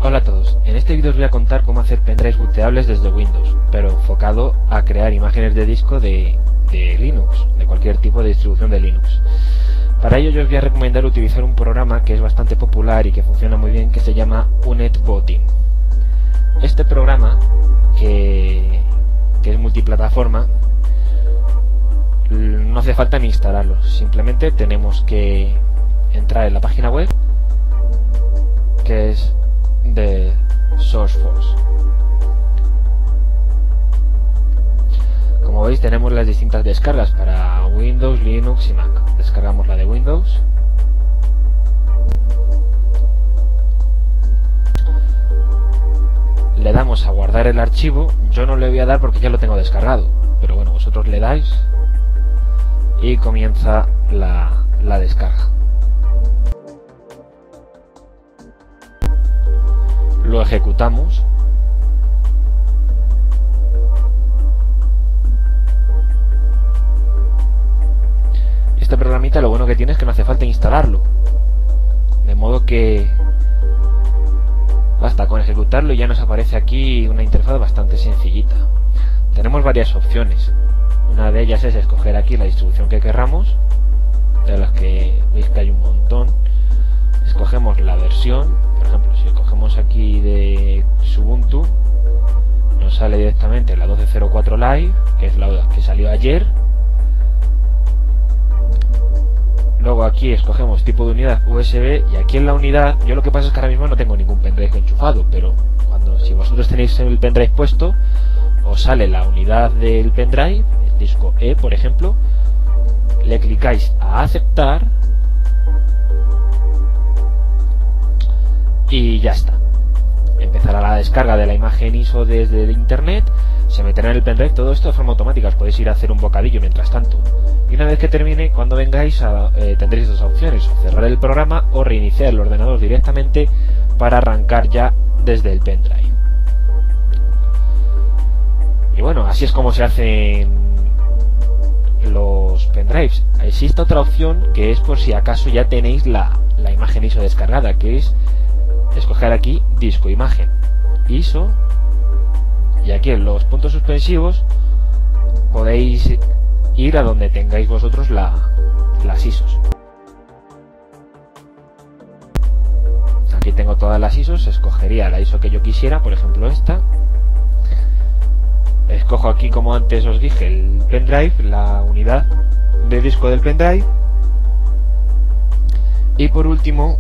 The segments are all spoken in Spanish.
Hola a todos, en este vídeo os voy a contar cómo hacer pendrives booteables desde Windows, pero enfocado a crear imágenes de disco de Linux, de cualquier tipo de distribución de Linux. Para ello yo os voy a recomendar utilizar un programa que es bastante popular y que funciona muy bien, que se llama UNetBooting. Este programa, que es multiplataforma, no hace falta ni instalarlo, simplemente tenemos que entrar en la página web, que es de SourceForge. Como veis, tenemos las distintas descargas para Windows, Linux y Mac. Descargamos la de Windows. Le damos a guardar el archivo. Yo no le voy a dar porque ya lo tengo descargado, pero bueno, vosotros le dais y comienza la descarga. Lo ejecutamos. Este programita lo bueno que tiene es que no hace falta instalarlo, de modo que basta con ejecutarlo y ya nos aparece aquí una interfaz bastante sencillita. Tenemos varias opciones. Una de ellas es escoger aquí la distribución que querramos, de las que veis que hay un montón. Escogemos la versión, por ejemplo, si escogemos aquí de Ubuntu, nos sale directamente la 12.04 Live, que es la que salió ayer. Luego aquí escogemos tipo de unidad USB, y aquí en la unidad, yo lo que pasa es que ahora mismo no tengo ningún pendrive enchufado, pero si vosotros tenéis el pendrive puesto, os sale la unidad del pendrive, el disco E por ejemplo, le clicáis a aceptar y ya está. Empezará la descarga de la imagen ISO desde el internet, se meterá en el pendrive, todo esto de forma automática. Os podéis ir a hacer un bocadillo mientras tanto, y una vez que termine, cuando vengáis tendréis dos opciones: o cerrar el programa o reiniciar el ordenador directamente para arrancar ya desde el pendrive. Y bueno, así es como se hacen los pendrives. Existe otra opción que es por si acaso ya tenéis la imagen ISO descargada, que es escoger aquí disco imagen ISO, y aquí en los puntos suspensivos podéis ir a donde tengáis vosotros las ISOs. Aquí tengo todas las ISOs, escogería la ISO que yo quisiera, por ejemplo esta. Escojo aquí, como antes os dije, el pendrive, la unidad de disco del pendrive, y por último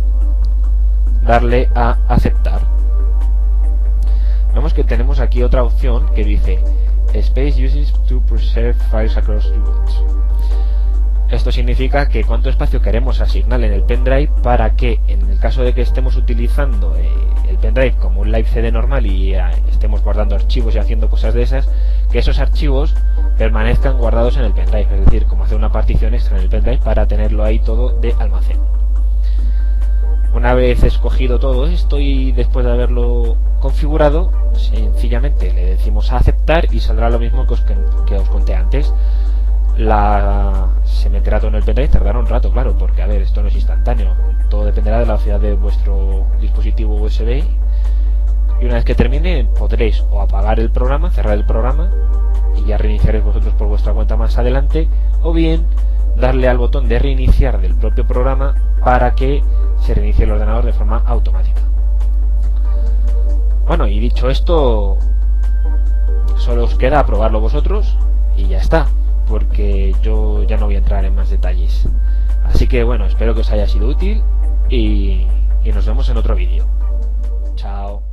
darle a aceptar. Vemos que tenemos aquí otra opción que dice Space uses to preserve files across robots. Esto significa que cuánto espacio queremos asignar en el pendrive para que, en el caso de que estemos utilizando el pendrive como un live CD normal y estemos guardando archivos y haciendo cosas de esas, que esos archivos permanezcan guardados en el pendrive, es decir, como hacer una partición extra en el pendrive para tenerlo ahí todo de almacén. Una vez escogido todo esto y después de haberlo configurado, sencillamente le decimos a aceptar y saldrá lo mismo que os conté antes. Se meterá todo en el pendrive, tardará un rato, claro, porque a ver, esto no es instantáneo, todo dependerá de la velocidad de vuestro dispositivo USB, y una vez que termine podréis o apagar el programa, cerrar el programa y ya reiniciaréis vosotros por vuestra cuenta más adelante, o bien darle al botón de reiniciar del propio programa para que se reinicie el ordenador de forma automática. Bueno, y dicho esto, solo os queda probarlo vosotros y ya está, porque yo ya no voy a entrar en más detalles. Así que bueno, espero que os haya sido útil y nos vemos en otro vídeo. Chao.